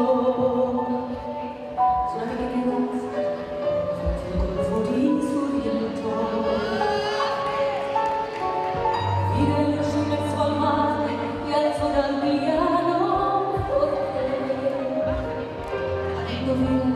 Solange che dir was, wo die Suriento. Vive lo scimmezzo al mare, piazzo dal piano forte. Indovina